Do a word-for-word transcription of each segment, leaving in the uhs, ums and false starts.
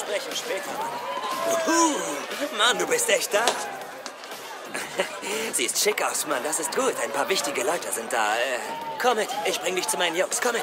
sprechen später, Mann. Uhu, Mann, du bist echt da. Siehst schick aus, Mann. Das ist gut. Ein paar wichtige Leute sind da. Äh, komm mit. Ich bring dich zu meinen Jungs. Komm mit.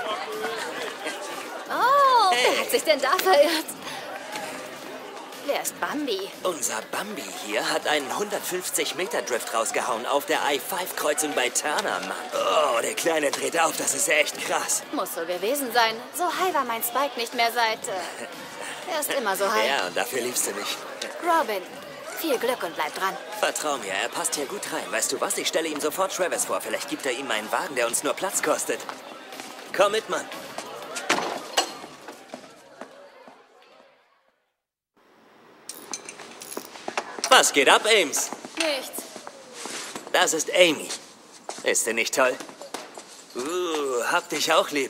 Oh, Hey. wer hat sich denn da verirrt? Wer ist Bambi? Unser Bambi hier hat einen hundertfünfzig Meter Drift rausgehauen auf der I fünf Kreuzung bei Turner, Mann. Oh, der Kleine dreht auf. Das ist echt krass. Muss so gewesen sein. So high war mein Spike nicht mehr seit... Äh, er ist immer so high. Ja, und dafür liebst du mich. Robin, viel Glück und bleib dran. Vertrau mir, er passt hier gut rein. Weißt du was? Ich stelle ihm sofort Travis vor. Vielleicht gibt er ihm einen Wagen, der uns nur Platz kostet. Komm mit, Mann. Was geht ab, Ames? Nichts. Das ist Amy. Ist sie nicht toll? Uh, hab dich auch lieb.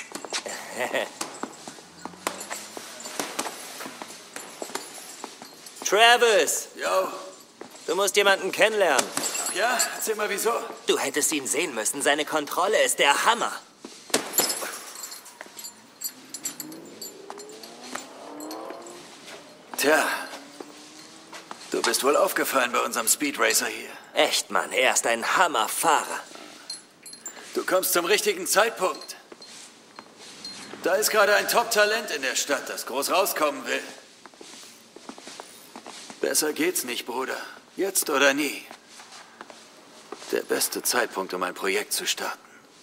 Travis! Jo. Du musst jemanden kennenlernen. Ach ja? Erzähl mal, wieso? Du hättest ihn sehen müssen. Seine Kontrolle ist der Hammer. Tja. Du bist wohl aufgefallen bei unserem Speed Racer hier. Echt, Mann. Er ist ein Hammerfahrer. Du kommst zum richtigen Zeitpunkt. Da ist gerade ein Top-Talent in der Stadt, das groß rauskommen will. Besser geht's nicht, Bruder. Jetzt oder nie. Der beste Zeitpunkt, um ein Projekt zu starten.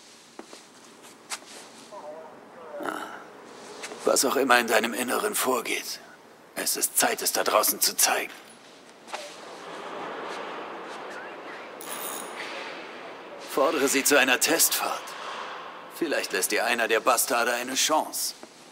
Ah. Was auch immer in deinem Inneren vorgeht. Es ist Zeit, es da draußen zu zeigen. Fordere sie zu einer Testfahrt. Vielleicht lässt dir einer der Bastarde eine Chance.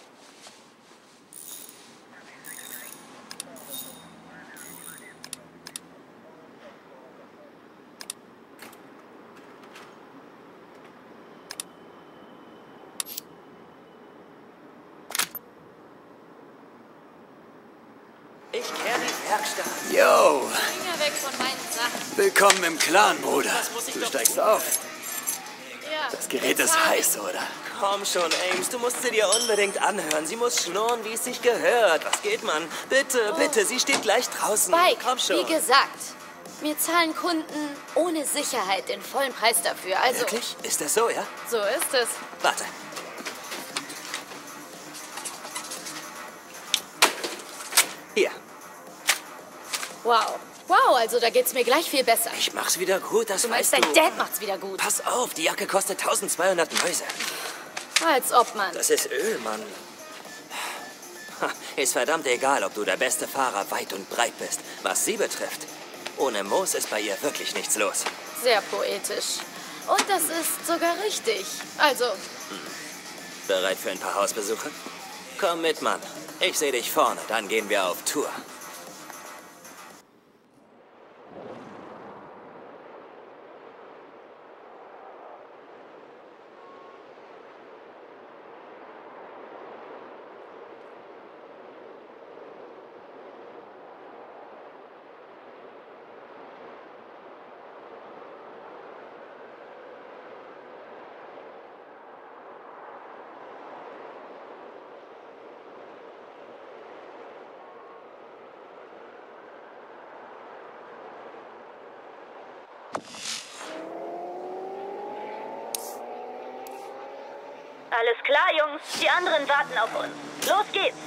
Ich kehre die Werkstatt. Yo, Finger weg von meinen Sachen. willkommen im Clan, Bruder. Du steigst auf. Ja. Das Gerät ist heiß, oder? Komm schon, Ames. Du musst sie dir unbedingt anhören. Sie muss schnurren, wie es sich gehört. Was geht, Mann? Bitte, bitte. Sie steht gleich draußen. Spike, Komm schon. wie gesagt, wir zahlen Kunden ohne Sicherheit den vollen Preis dafür. Also, Wirklich? Ist das so, ja? so ist es. Warte. Hier. Wow. Wow, also da geht's mir gleich viel besser. Ich mach's wieder gut, das Du meinst, weißt dein du. Dad macht's wieder gut. Pass auf, die Jacke kostet tausendzweihundert Mäuse. Als ob, Mann. Das ist Öl, Mann. Ha, ist verdammt egal, ob du der beste Fahrer weit und breit bist. Was sie betrifft, ohne Moos ist bei ihr wirklich nichts los. Sehr poetisch. Und das ist sogar richtig. Also, Bereit für ein paar Hausbesuche? Komm mit, Mann. Ich sehe dich vorne, dann gehen wir auf Tour. Alles klar, Jungs. Die anderen warten auf uns. Los geht's.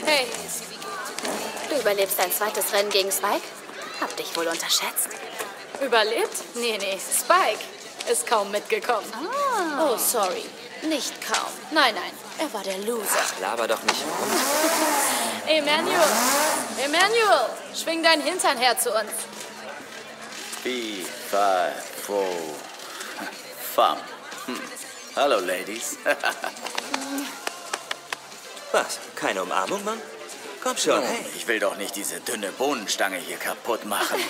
Hey, du überlebst dein zweites Rennen gegen Spike? Hab dich wohl unterschätzt. Überlebt? Nee, nee, Spike ist kaum mitgekommen. Ah. Oh, sorry. Nicht kaum. Nein, nein, er war der Loser. Ach, laber doch nicht rum. Emmanuel, Emmanuel, schwing dein Hintern her zu uns. Fee, fi, fo, fam. Hm. Hallo, Ladies. Was? Keine Umarmung, Mann? Komm schon, hey. Ich will doch nicht diese dünne Bohnenstange hier kaputt machen.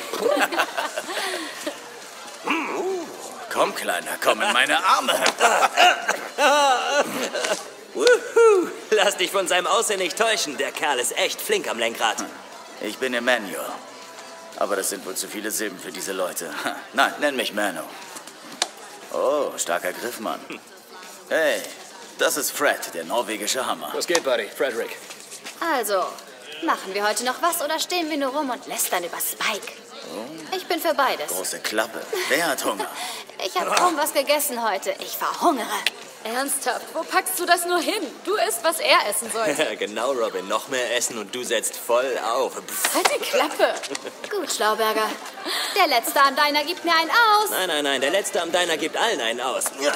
uh, komm, Kleiner, komm in meine Arme. Wuhu. Lass dich von seinem Aussehen nicht täuschen. Der Kerl ist echt flink am Lenkrad. Ich bin Emmanuel. Aber das sind wohl zu viele Silben für diese Leute. Nein, nenn mich Mano. Oh, starker Griff, Mann. Hey, das ist Fred, der norwegische Hammer. Was geht, Buddy? Frederick. Also, machen wir heute noch was oder stehen wir nur rum und lästern über Spike? Ich bin für beides. Große Klappe. Wer hat Hunger? Ich habe kaum was gegessen heute. Ich verhungere. Ernsthaft, wo packst du das nur hin? Du isst, was er essen sollte. Ja, genau, Robin. Noch mehr essen und du setzt voll auf. Pff. Halt die Klappe. Gut, Schlauberger. Der Letzte am Diner gibt mir einen aus. Nein, nein, nein. Der Letzte am Diner gibt allen einen aus. Ja.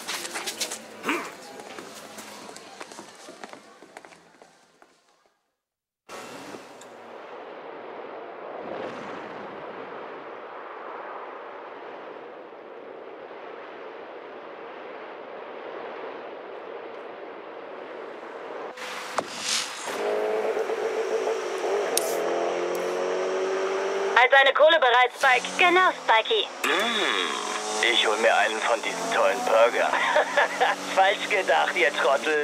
Halt deine Kohle bereit, Spike. Genau, Spikey. Ich hol mir einen von diesen tollen Burger. Falsch gedacht, ihr Trottel.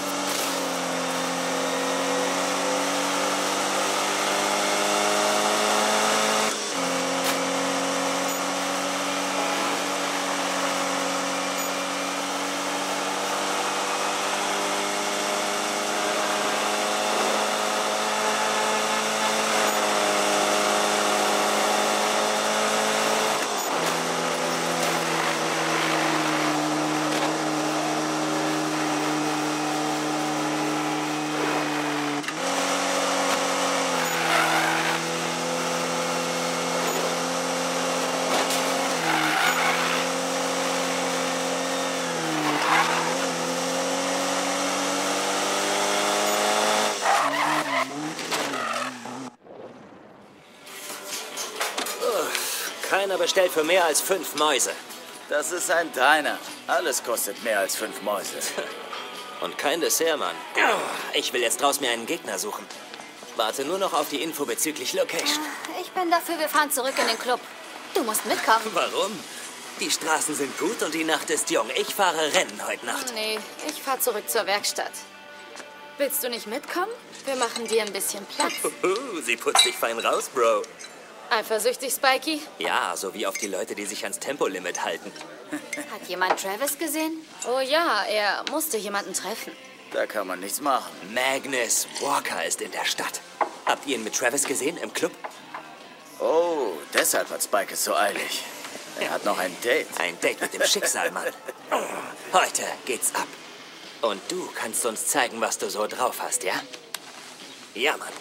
Keiner bestellt für mehr als fünf Mäuse. Das ist ein Diner. Alles kostet mehr als fünf Mäuse. Und kein Dessert, Mann. Ich will jetzt draus mir einen Gegner suchen. Warte nur noch auf die Info bezüglich Location. Ich bin dafür, wir fahren zurück in den Club. Du musst mitkommen. Warum? Die Straßen sind gut und die Nacht ist jung. Ich fahre Rennen heute Nacht. Nee, ich fahr zurück zur Werkstatt. Willst du nicht mitkommen? Wir machen dir ein bisschen Platz. Uhu, sie putzt dich fein raus, Bro. Eifersüchtig, Spikey? Ja, so wie auf die Leute, die sich ans Tempolimit halten. Hat jemand Travis gesehen? Oh ja, er musste jemanden treffen. Da kann man nichts machen. Magnus Walker ist in der Stadt. Habt ihr ihn mit Travis gesehen im Club? Oh, deshalb hat Spike es so eilig. Er hat noch ein Date. Ein Date mit dem Schicksal, Mann. Heute geht's ab. Und du kannst uns zeigen, was du so drauf hast, ja? Ja, Mann.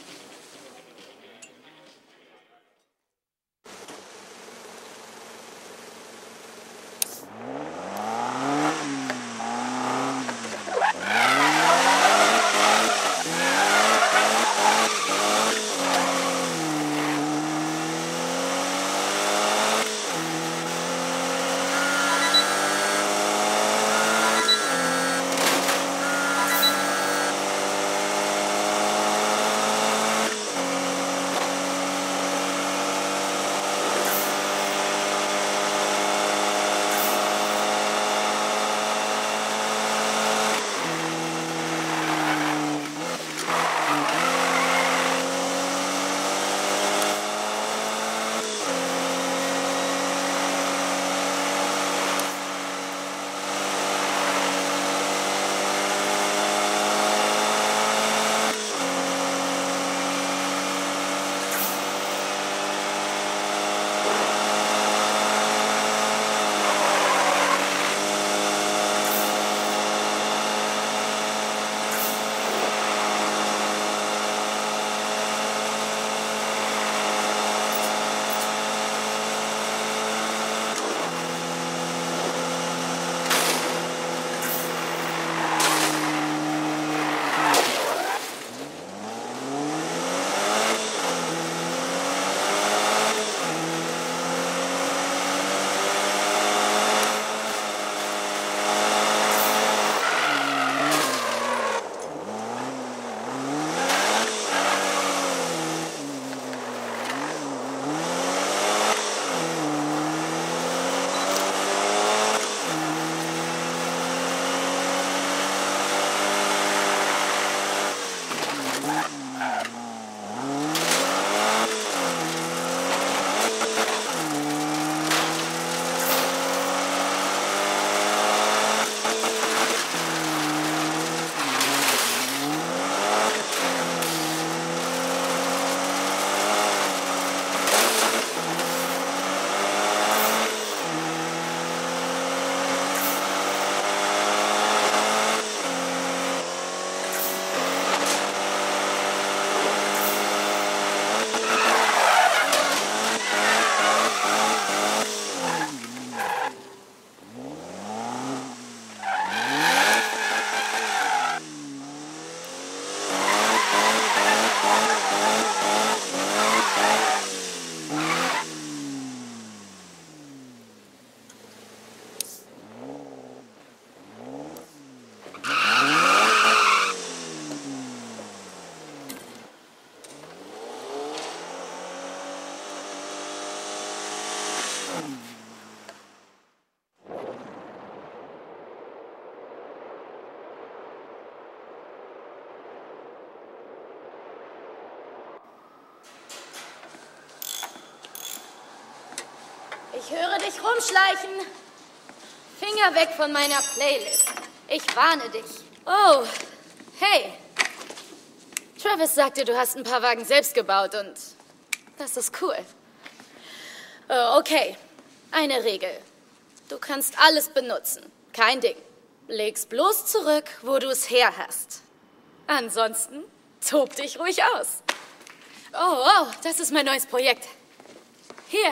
Ich höre dich rumschleichen. Finger weg von meiner Playlist. Ich warne dich. Oh, hey. Travis sagte, du hast ein paar Wagen selbst gebaut und das ist cool. Oh, okay, eine Regel. Du kannst alles benutzen. Kein Ding. Leg's bloß zurück, wo du es her hast. Ansonsten tob dich ruhig aus. Oh, oh, das ist mein neues Projekt. Hier.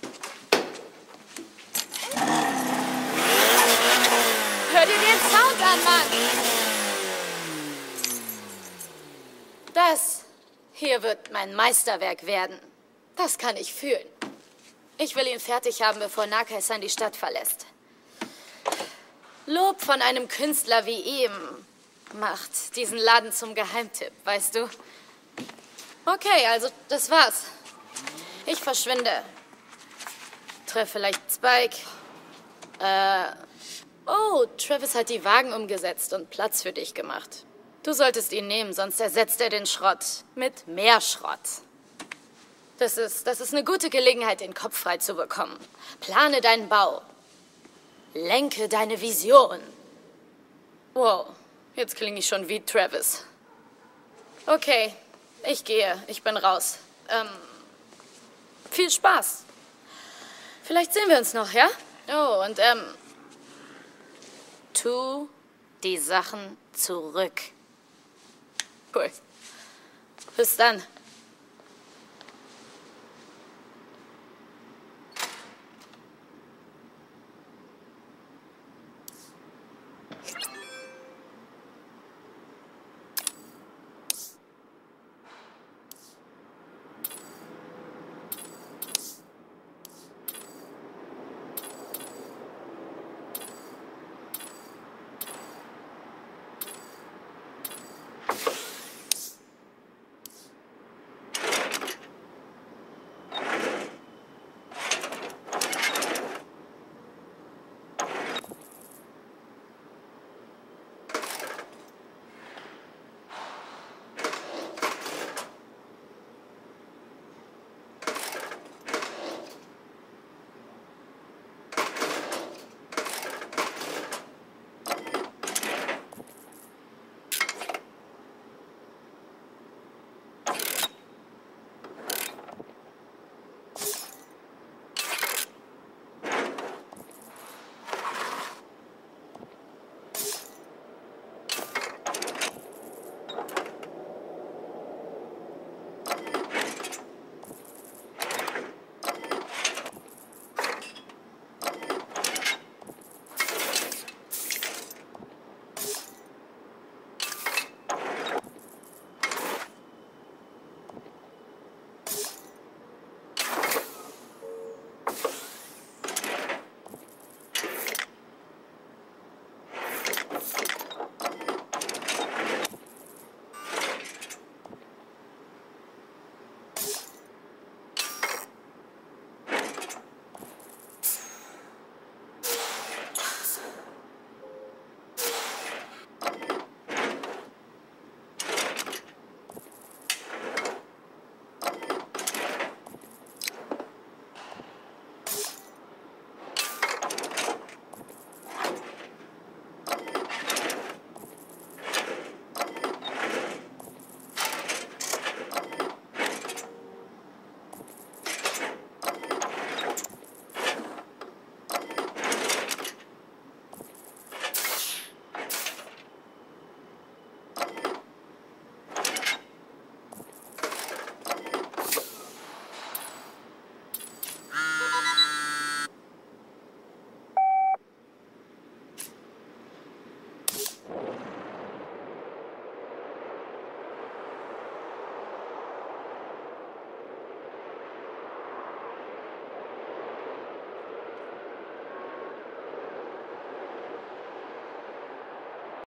Hör dir den Sound an, Mann! Das hier wird mein Meisterwerk werden. Das kann ich fühlen. Ich will ihn fertig haben, bevor Narkissan die Stadt verlässt. Lob von einem Künstler wie ihm macht diesen Laden zum Geheimtipp, weißt du? Okay, also das war's. Ich verschwinde. Treffe vielleicht Spike. Äh... Oh, Travis hat die Wagen umgesetzt und Platz für dich gemacht. Du solltest ihn nehmen, sonst ersetzt er den Schrott mit mehr Schrott. Das ist, das ist eine gute Gelegenheit, den Kopf frei zu bekommen. Plane deinen Bau. Lenke deine Vision. Wow, jetzt klinge ich schon wie Travis. Okay, ich gehe. Ich bin raus. Ähm, viel Spaß. Vielleicht sehen wir uns noch, ja? Oh, und ähm... tu die Sachen zurück. Cool. Bis dann.